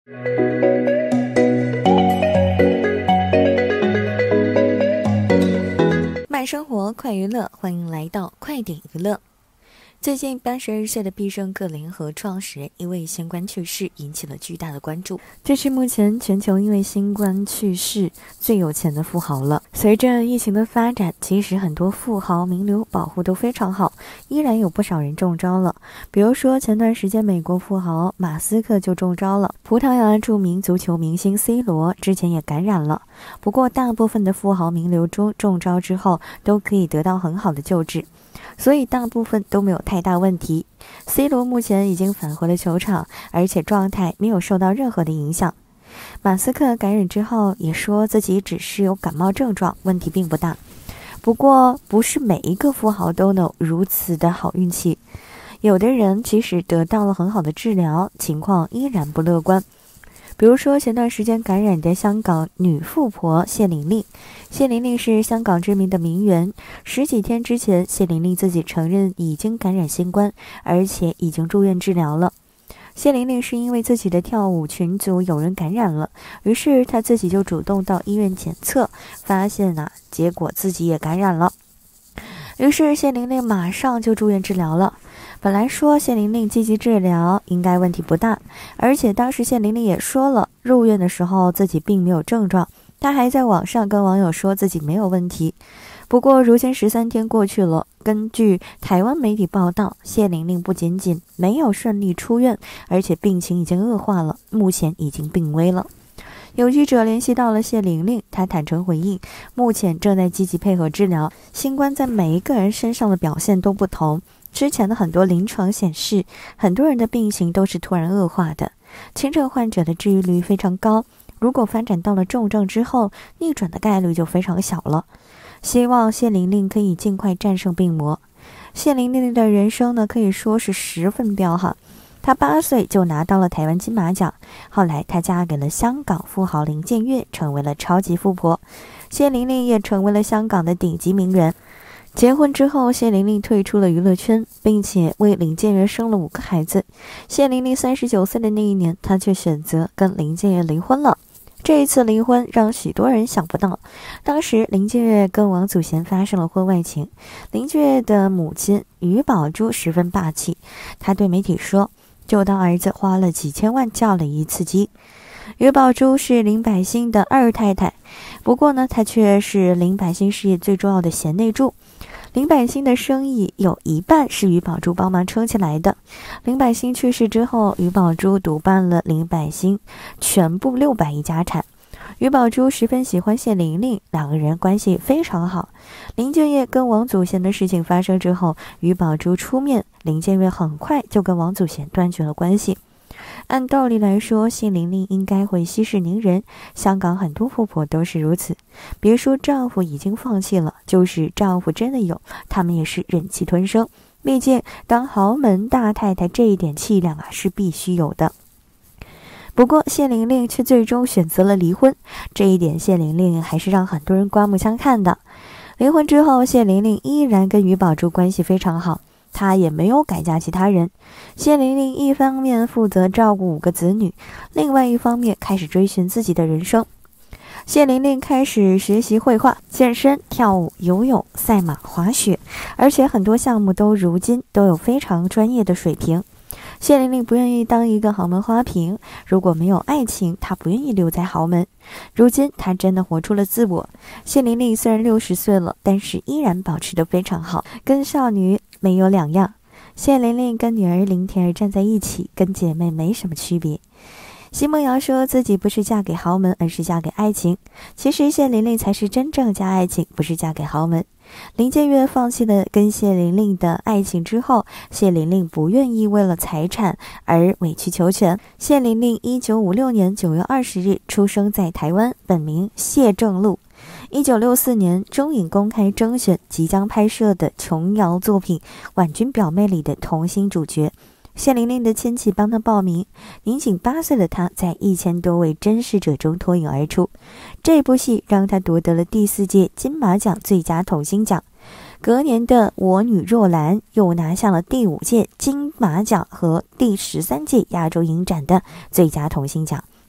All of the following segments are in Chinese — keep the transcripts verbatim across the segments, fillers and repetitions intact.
慢生活，快娱乐，欢迎来到快点娱乐。最近八十二岁的必胜客联合创始人因为新冠去世，引起了巨大的关注。这是目前全球因为新冠去世最有钱的富豪了。随着疫情的发展，其实很多富豪名流保护都非常好，依然有不少人中招了。比如说前段时间美国富豪马斯克就中招了，葡萄牙著名足球明星 C 罗之前也感染了。不过大部分的富豪名流中中招之后都可以得到很好的救治，所以大部分都没有太大问题。 C 罗目前已经返回了球场，而且状态没有受到任何的影响。马斯克感染之后也说自己只是有感冒症状，问题并不大。不过不是每一个富豪都能如此的好运气，有的人即使得到了很好的治疗，情况依然不乐观。比如说前段时间感染的香港女富婆谢玲玲。谢玲玲是香港知名的名媛，十几天之前，谢玲玲自己承认已经感染新冠，而且已经住院治疗了。谢玲玲是因为自己的跳舞群组有人感染了，于是她自己就主动到医院检测，发现啊，结果自己也感染了。于是谢玲玲马上就住院治疗了。本来说谢玲玲积极治疗应该问题不大，而且当时谢玲玲也说了，入院的时候自己并没有症状，她还在网上跟网友说自己没有问题。不过如今十三天过去了，根据台湾媒体报道，谢玲玲不仅仅没有顺利出院，而且病情已经恶化了，目前已经病危了。有记者联系到了谢玲玲，她坦诚回应，目前正在积极配合治疗。新冠在每一个人身上的表现都不同，之前的很多临床显示，很多人的病情都是突然恶化的，轻症患者的治愈率非常高，如果发展到了重症之后，逆转的概率就非常小了。希望谢玲玲可以尽快战胜病魔。谢玲玲的人生呢，可以说是十分彪悍。她八岁就拿到了台湾金马奖，后来她嫁给了香港富豪林建岳，成为了超级富婆。谢玲玲也成为了香港的顶级名人。结婚之后，谢玲玲退出了娱乐圈，并且为林建岳生了五个孩子。谢玲玲三十九岁的那一年，她却选择跟林建岳离婚了。这一次离婚让许多人想不到，当时林建岳跟王祖贤发生了婚外情。林建岳的母亲于宝珠十分霸气，她对媒体说，就当儿子花了几千万叫了一次鸡。于宝珠是林百欣的二太太，不过呢，她却是林百欣事业最重要的贤内助。林百欣的生意有一半是于宝珠帮忙撑起来的。林百欣去世之后，于宝珠独办了林百欣全部六百亿家产。于宝珠十分喜欢谢玲玲，两个人关系非常好。林建岳跟王祖贤的事情发生之后，于宝珠出面，林建岳很快就跟王祖贤断绝了关系。按道理来说，谢玲玲应该会息事宁人，香港很多富婆都是如此。别说丈夫已经放弃了，就是丈夫真的有，他们也是忍气吞声。毕竟当豪门大太太这一点气量啊是必须有的。不过谢玲玲却最终选择了离婚，这一点谢玲玲还是让很多人刮目相看的。离婚之后，谢玲玲依然跟于宝珠关系非常好，她也没有改嫁其他人。谢玲玲一方面负责照顾五个子女，另外一方面开始追寻自己的人生。谢玲玲开始学习绘画、健身、跳舞、游泳、赛马、滑雪，而且很多项目都如今都有非常专业的水平。谢玲玲不愿意当一个豪门花瓶，如果没有爱情，她不愿意留在豪门。如今她真的活出了自我。谢玲玲虽然六十岁了，但是依然保持得非常好，跟少女没有两样。谢玲玲跟女儿林甜儿站在一起，跟姐妹没什么区别。奚梦瑶说自己不是嫁给豪门，而是嫁给爱情。其实谢玲玲才是真正嫁爱情，不是嫁给豪门。林建岳放弃了跟谢玲玲的爱情之后，谢玲玲不愿意为了财产而委曲求全。谢玲玲一九五六年九月二十日出生在台湾，本名谢正禄。一九六四年，中影公开征选即将拍摄的琼瑶作品《婉君表妹》里的童星主角。谢玲玲的亲戚帮她报名，年仅八岁的她在一千多位甄试者中脱颖而出。这部戏让她夺得了第四届金马奖最佳童星奖。隔年的《我女若兰》又拿下了第五届金马奖和第十三届亚洲影展的最佳童星奖。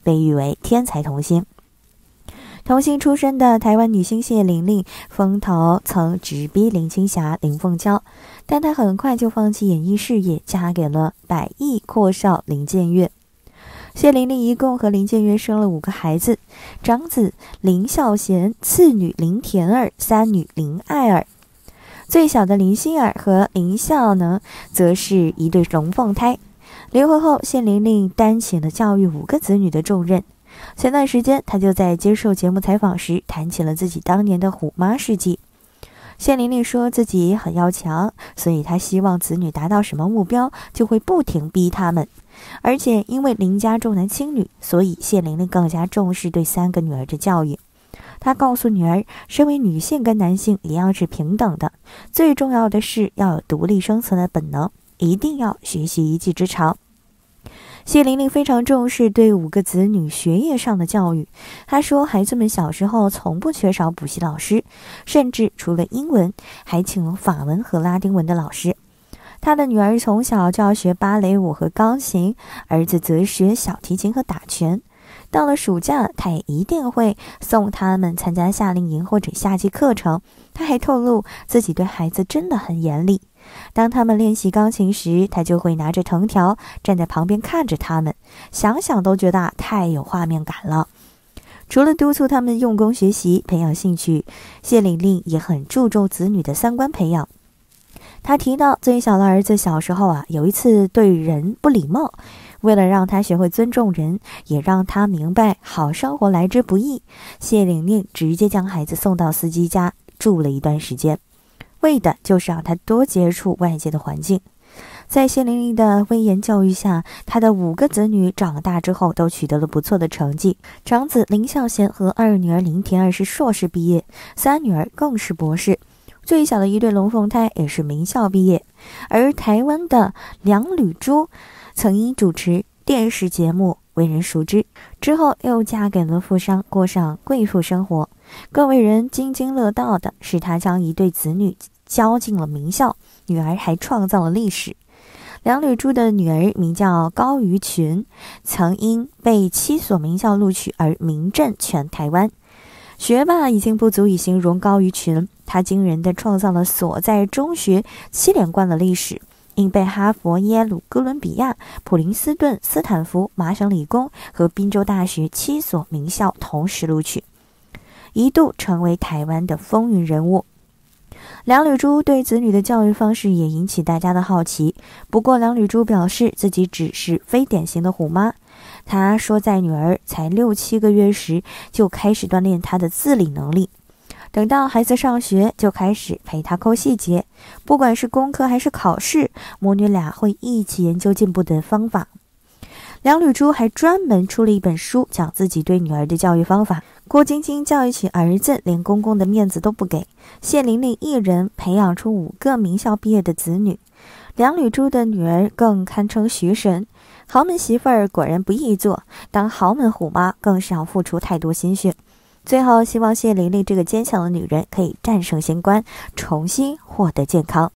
被誉为天才童星。童星出身的台湾女星谢玲玲，风头曾直逼林青霞、林凤娇，但她很快就放弃演艺事业，嫁给了百亿阔少林建岳。谢玲玲一共和林建岳生了五个孩子，长子林孝贤，次女林田儿，三女林爱儿。最小的林心儿和林孝呢，则是一对龙凤胎。离婚后，谢玲玲担起了教育五个子女的重任。前段时间，她就在接受节目采访时谈起了自己当年的虎妈事迹。谢玲玲说自己很要强，所以她希望子女达到什么目标，就会不停逼他们。而且因为林家重男轻女，所以谢玲玲更加重视对三个女儿的教育。她告诉女儿，身为女性跟男性一样是平等的，最重要的是要有独立生存的本能，一定要学习一技之长。谢玲玲非常重视对五个子女学业上的教育。她说，孩子们小时候从不缺少补习老师，甚至除了英文，还请了法文和拉丁文的老师。她的女儿从小就要学芭蕾舞和钢琴，儿子则学小提琴和打拳。到了暑假，她也一定会送他们参加夏令营或者夏季课程。她还透露自己对孩子真的很严厉。当他们练习钢琴时，他就会拿着藤条站在旁边看着他们，想想都觉得太有画面感了。除了督促他们用功学习、培养兴趣，谢玲玲也很注重子女的三观培养。他提到，最小的儿子小时候啊，有一次对人不礼貌，为了让他学会尊重人，也让他明白好生活来之不易，谢玲玲直接将孩子送到司机家住了一段时间。为的就是让他多接触外界的环境。在谢玲玲的威严教育下，她的五个子女长大之后都取得了不错的成绩。长子林孝贤和二女儿林田儿是硕士毕业，三女儿更是博士。最小的一对龙凤胎也是名校毕业。而台湾的梁吕珠曾因主持电视节目为人熟知，之后又嫁给了富商，过上贵妇生活。更为人津津乐道的是，她将一对子女交进了名校，女儿还创造了历史。梁吕珠的女儿名叫高于群，曾因被七所名校录取而名震全台湾。学霸已经不足以形容高于群，她惊人地创造了所在中学七连冠的历史，因被哈佛、耶鲁、哥伦比亚、普林斯顿、斯坦福、麻省理工和宾州大学七所名校同时录取，一度成为台湾的风云人物。梁吕珠对子女的教育方式也引起大家的好奇，不过梁吕珠表示自己只是非典型的虎妈。她说，在女儿才六七个月时就开始锻炼她的自理能力，等到孩子上学就开始陪她抠细节，不管是功课还是考试，母女俩会一起研究进步的方法。梁吕珠还专门出了一本书，讲自己对女儿的教育方法。郭晶晶教育起儿子，连公公的面子都不给。谢玲玲一人培养出五个名校毕业的子女，梁吕珠的女儿更堪称学神。豪门媳妇儿果然不易做，当豪门虎妈更是要付出太多心血。最后，希望谢玲玲这个坚强的女人可以战胜新冠，重新获得健康。